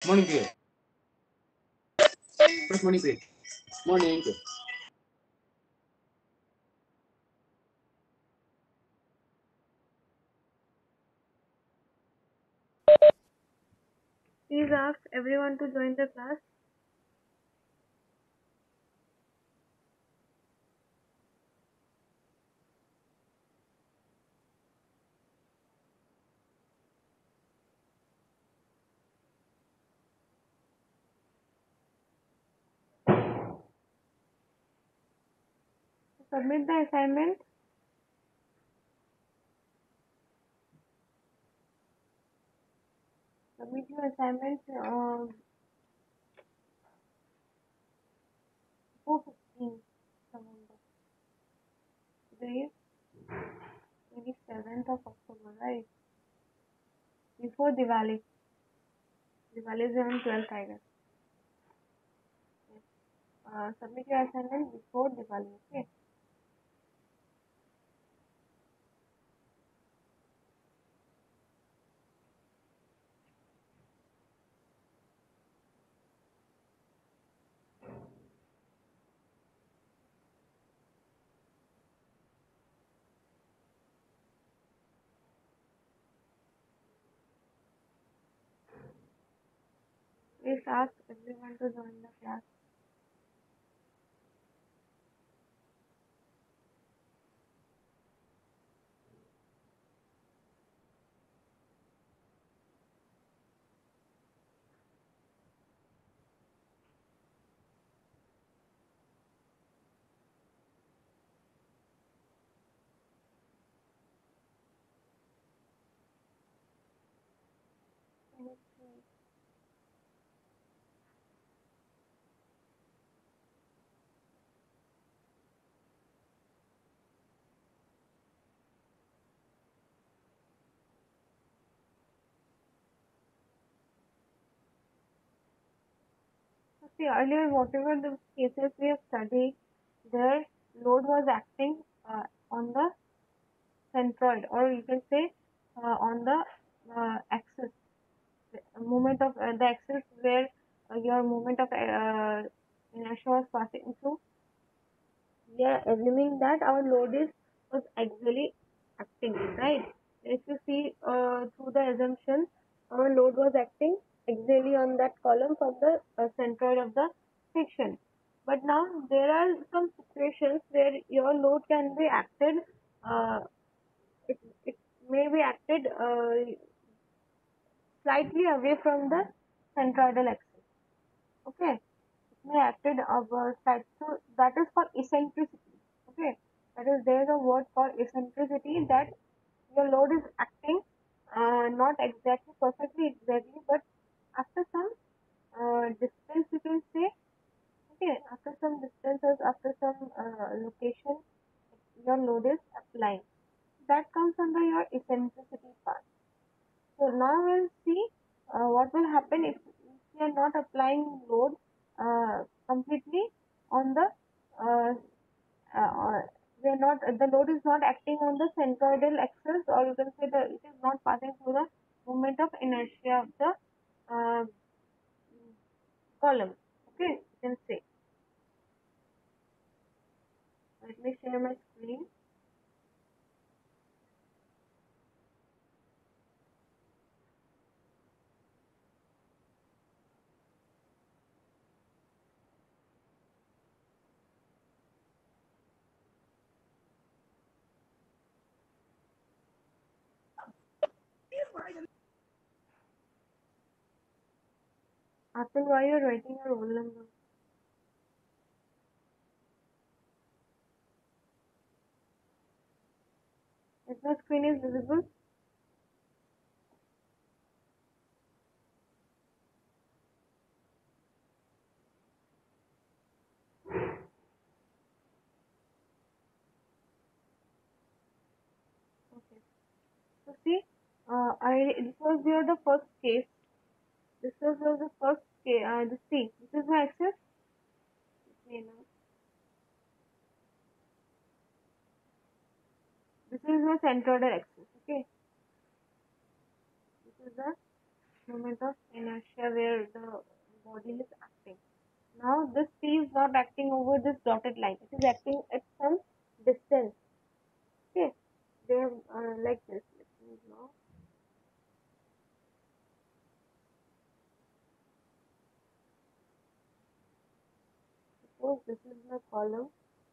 Morning, Priya. First morning, Priya. Morning. Please ask everyone to join the class. Submit the assignment. Submit your assignment 4:15 November. Today is 27th of October, right? Before Diwali. Diwali is on 12th, I guess. Yes. Submit your assignment before Diwali, okay? Please ask everyone to join the class. See, earlier, whatever the cases we have studied, their load was acting on the centroid, or you can say on the axis, the movement of the axis where your movement of inertia was passing through. We are assuming that our load is was actually acting, right? If you see through the assumption, our load was acting axially on that column from the centroid of the friction. But now there are some situations where your load can be acted. It may be acted slightly away from the centroidal axis. Okay, it may acted side. So that is called eccentricity. Okay, that is there is a word called eccentricity, that your load is acting not exactly perfectly exactly, but after some distance, you can say. Okay, after some distances, after some location, your load is applying. That comes under your eccentricity part. So now we'll see what will happen if we are not applying load completely on the uh, we are not the load is not acting on the centroidal axis, or you can say that it is not passing through the moment of inertia of the uh, column. Okay, you can say. Let me share my screen. After why you are writing your roll number. If the screen is visible, okay. So see, this was your the first case. This was the first case. See, this is my axis. Okay, now this is my centroidal axis. Okay, this is the moment of inertia where the body is acting. Now this P is not acting over this dotted line. It is acting at some distance. Okay, they have like this. Let me draw. Suppose this is the column.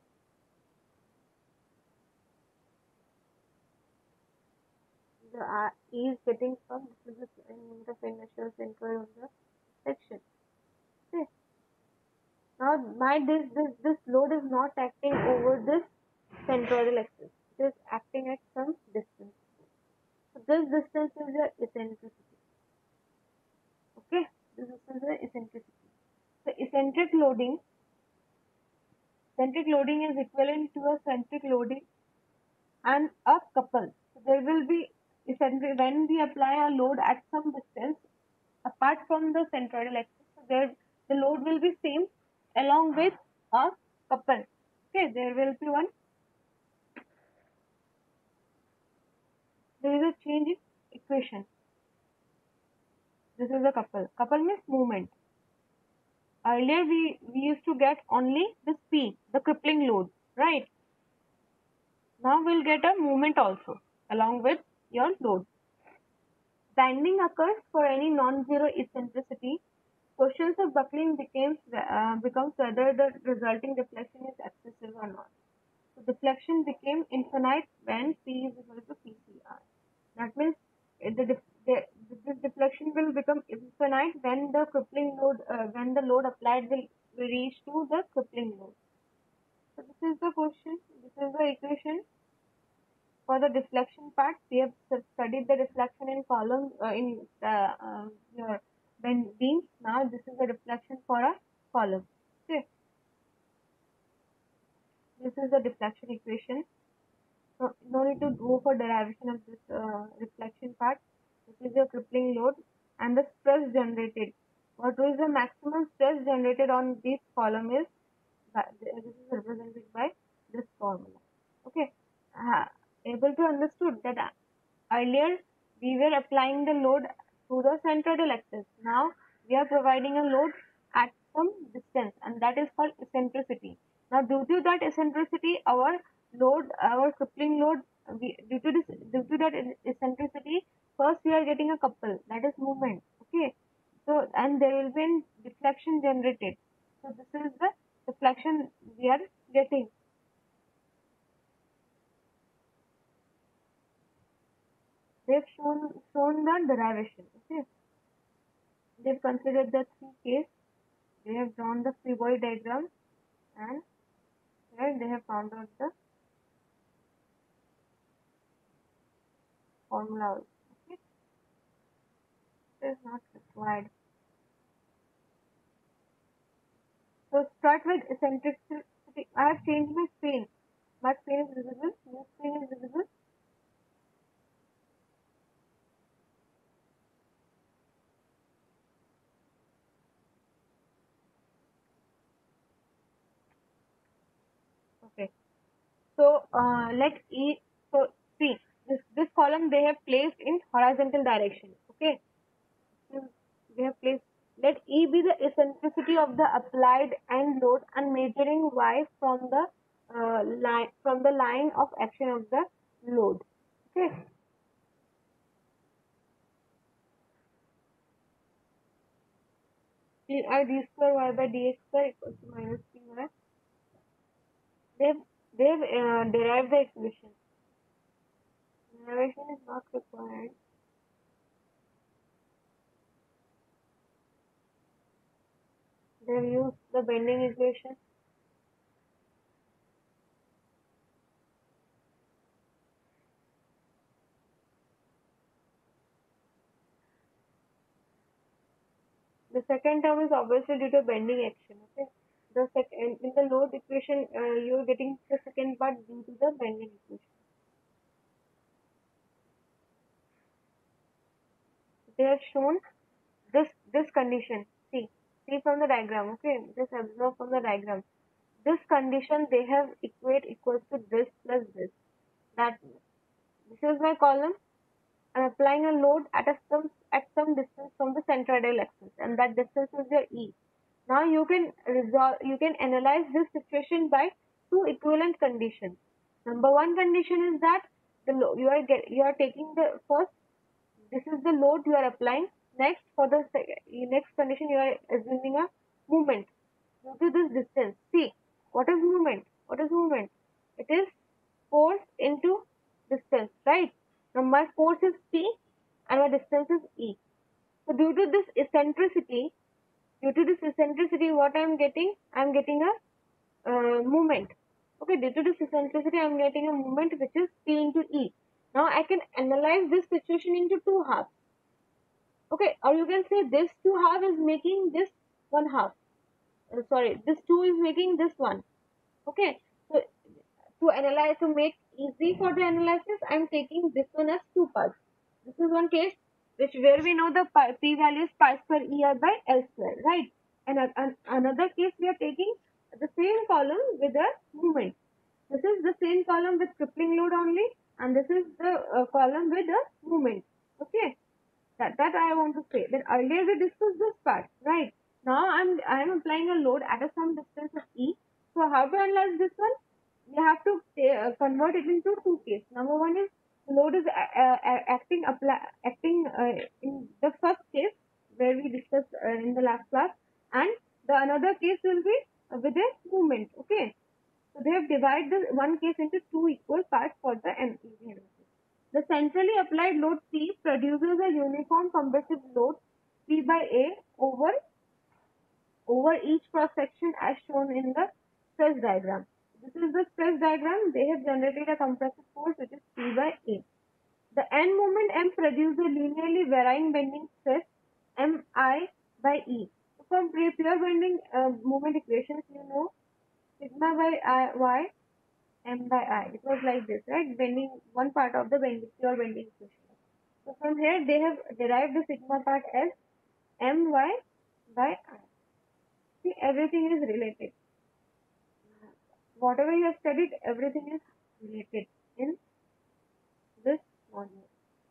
The E is getting from this is the moment of inertia center of the section. Okay. Now my this load is not acting over this centroidal axis. It is acting at some distance. So this distance is your eccentricity. Okay, this distance is the eccentricity. So eccentric loading is equivalent to a centric loading and a couple. So there will be eccentric when we apply a load at some distance apart from the centroidal axis. So there the load will be same along with a couple. Okay, there will be one. There is a change in equation. This is a couple. Couple means movement. Earlier we used to get only this P, the crippling load, right? Now we'll get a movement also along with your load. Bending occurs for any non-zero eccentricity. Questions of buckling becomes whether the resulting deflection is excessive or not. So deflection became infinite when P is equal to PCR. That means this deflection will become infinite when the crippling load, when the load applied will reach to the crippling load. So this is the question. This is the equation for the deflection part. We have studied the deflection in column your beams. Now this is the deflection for a column. Okay, this is the deflection equation. So no need to go for derivation of this reflection part. This is your crippling load and the stress generated. What is the maximum stress generated on this column is this is represented by this formula. Okay, able to understood that earlier we were applying the load to the centroidal axis. Now we are providing a load at some distance, and that is called eccentricity. Now due to that eccentricity, our crippling load, due to that eccentricity, first we are getting a couple, that is movement. Okay, so and there will be deflection generated. So this is the deflection we are getting. They've shown the derivation. Okay, they've considered the three cases. They have drawn the free body diagram, and here they have found out the formula. Okay, it is not required. So start with eccentricity. I have changed my screen. My screen is visible. New screen is visible. Okay. So let E. So see this column they have placed in horizontal direction. Okay. They have placed. Let E be the eccentricity of the applied end load and measuring Y from the line of action of the load. Okay. I d square y by dx square equals to minus p y. They've derived the equation. Derivation is not required. They've used the bending equation. The second term is obviously due to bending action. Okay. The second in the load equation, you are getting the second part due to the bending equation. They have shown this condition. See from the diagram. Okay, just observe from the diagram. This condition they have equate equals to this plus this. That this is my column. I'm applying a load at some at some distance from the centroidal axis, and that distance is your E. Now you can analyze this situation by two equivalent conditions. Number one condition is that you are taking the first, this is the load you are applying. Next, for the next condition, you are assuming a movement due to this distance. See, what is movement? What is movement? It is force into distance, right? Now my force is P and my distance is E. So due to this eccentricity, what I am getting? I am getting a movement. Okay, due to this eccentricity, I am getting a movement which is P into E. Now I can analyze this situation into two halves. Okay, or you can say this two half is making this one half. Sorry, this two is making this one. Okay, so to make easy for the analysis, I am taking this one as two parts. This is one case where we know the p value is pi square er by l square, right? And another case we are taking the same column with a movement. This is the same column with crippling load only, and this is the column with a movement. Okay, that I want to say. That earlier we discussed this part, right? Now I'm applying a load at a some distance of E. So how to analyze this one? We have to convert it into two cases. Number one is the load is acting in the first case where we discussed in the last class, and the another case will be with a movement. Okay, so they have divided the one case into two equal parts for the easy analysis. The centrally applied load P produces a uniform compressive load P by A over each cross section as shown in the stress diagram. This is the stress diagram. They have generated a compressive force which is P by A. The end moment M produces a linearly varying bending stress Mi by E. So from pure bending moment equations, you know sigma by Y M by I. It was like this, right? Bending one part of the pure bending equation. So from here they have derived the sigma part as My by I. See, everything is related. Whatever you have studied, everything is related in this module.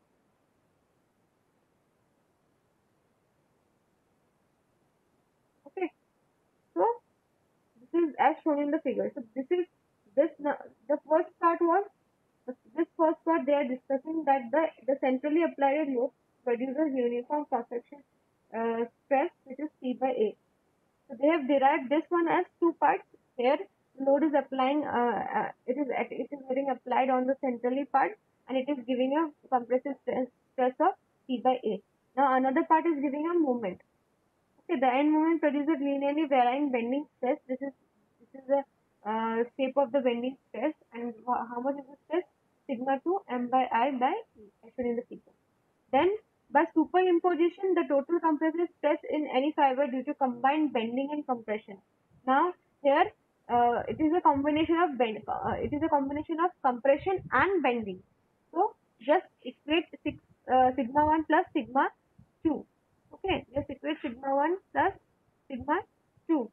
Okay, so this is as shown in the figure. So the first part was this first part they are discussing that the centrally applied load produces uniform cross section stress which is P by A. So they have derived this one as two parts. Here load is applying, it is getting applied on the centrally part, and it is giving a compressive stress of P by A. Now another part is giving a moment. Okay, the end moment produces linearly varying bending stress. This is the shape of the bending stress, and how much is the stress? Sigma 2 M by I by E, as shown in the figure. Then by superimposition, the total compressive stress in any fiber due to combined bending and compression. Now here it is a combination of compression and bending. So just equate sigma 1 plus sigma 2. Okay, just equate sigma 1 plus sigma 2.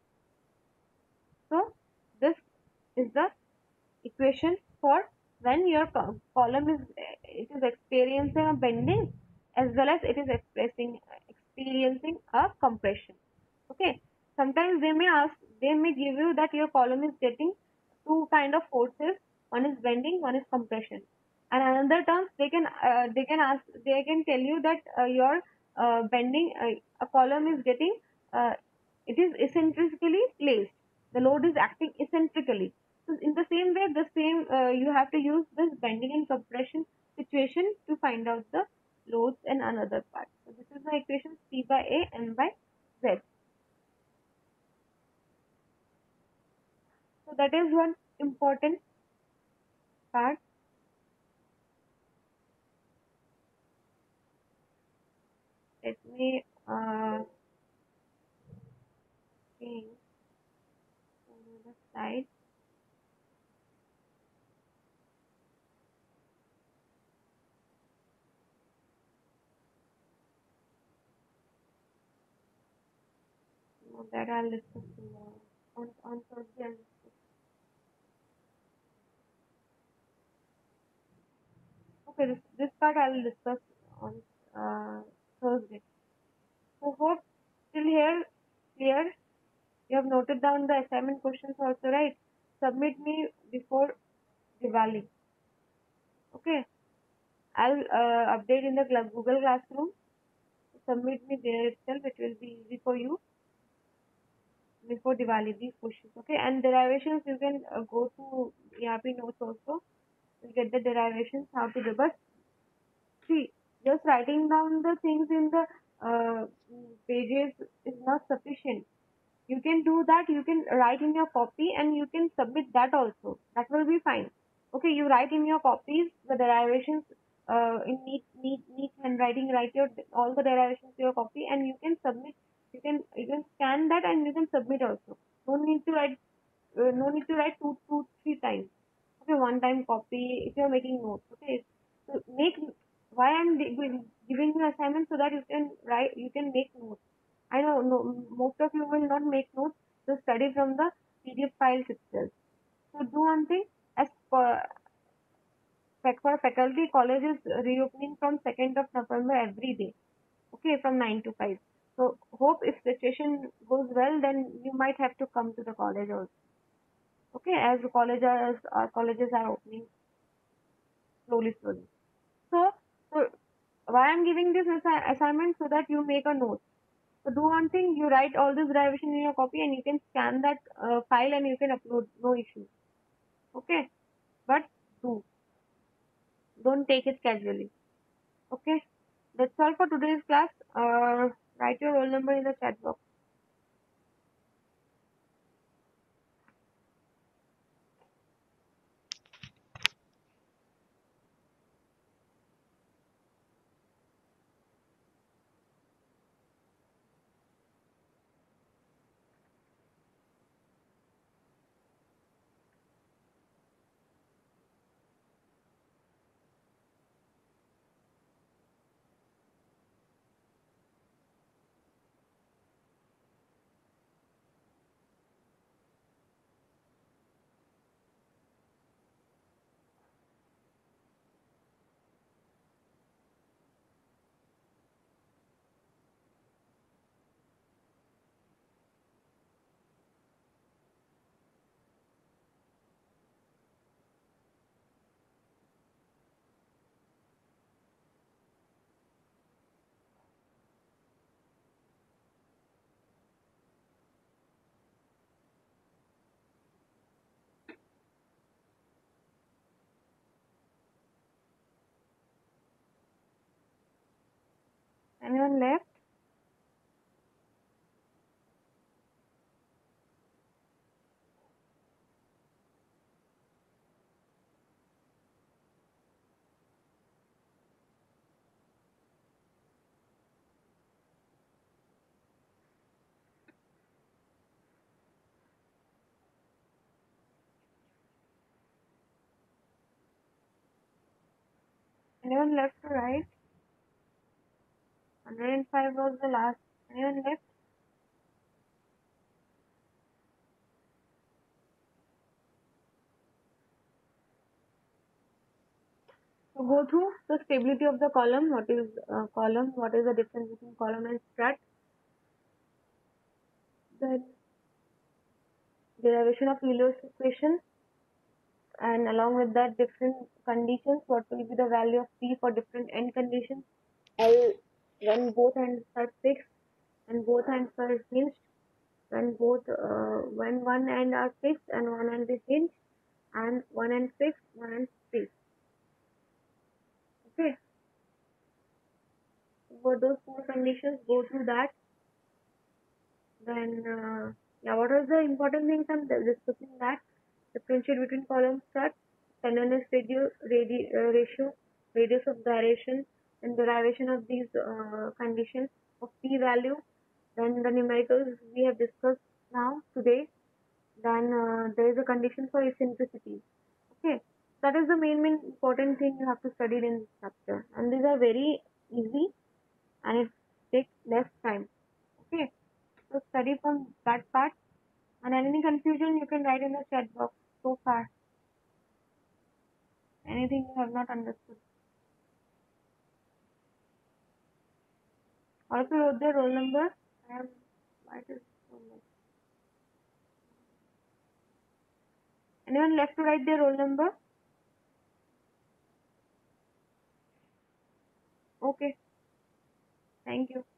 So this is the equation for when your column is experiencing a bending as well as it is experiencing a compression. Okay, sometimes they may give you that your column is getting two kind of forces, one is bending, one is compression, and another terms they can tell you that your bending a column is getting it is eccentrically placed, the load is acting eccentrically. So in the same way, you have to use this bending and compression situation to find out the loads and another part. So this is the equation P by A M by Z. So that is one important part. Let me change to another slide. That I'll discuss tomorrow. On Thursday I'll discuss. Okay, this part I will discuss on Thursday. So hope till here clear. You have noted down the assignment questions also, right? Submit me before Diwali. Okay. I'll update in the Google Classroom. Submit me there itself. It will be easy for you before Diwali. These questions. Okay. And derivations you can go to ERP notes also. You get the derivations how to do. But see, just writing down the things in the pages is not sufficient. You can do that. You can write in your copy and you can submit that also. That will be fine. Okay, you write in your copies the derivations in neat handwriting. Write your all the derivations to your copy and you can submit. You can scan that and you can submit also. No need to write. No need to write two, 3 times. Okay, one time copy if you are making notes. Okay, so make why I'm giving you assignment so that you can write. You can make notes. I know no, most of you will not make notes to study from the PDF files itself. So do one thing as per for faculty college is reopening from 2nd of November every day. Okay, from 9 to 5. So hope if situation goes well, then you might have to come to the college also. Okay, as the colleges are opening slowly, slowly. So why I'm giving this assignment so that you make a note. So do one thing, you write all this derivation in your copy and you can scan that file and you can upload, no issue. Okay, but do don't take it casually. Okay, that's all for today's class. Write your roll number in the chat box. Anyone left? Anyone left to write? 105 was the last. Anyone left? So go through the stability of the column. What is column? What is the difference between column and strut? Then derivation of Euler's equation, and along with that different conditions. What will be the value of P for different end conditions? L when both ends are fixed and both ends are hinged. When one end are fixed and one end is hinged, and one end fixed, one end free. Okay. For those 4 conditions, go through that. Then, yeah, what are the important things I'm discussing that? Differentiate between column strut, tenderness ratio, radius of gyration, and derivation of these conditions of p value. Then the numericals we have discussed now today. Then there is a condition for eccentricity. Okay, that is the main important thing you have to study in this chapter, and these are very easy and it takes less time. Okay, so study from that part, and any confusion you can write in the chat box so far. Anything you have not understood. Also wrote their roll number. I am. Why it is so much? Anyone left to write their roll number? Okay. Thank you.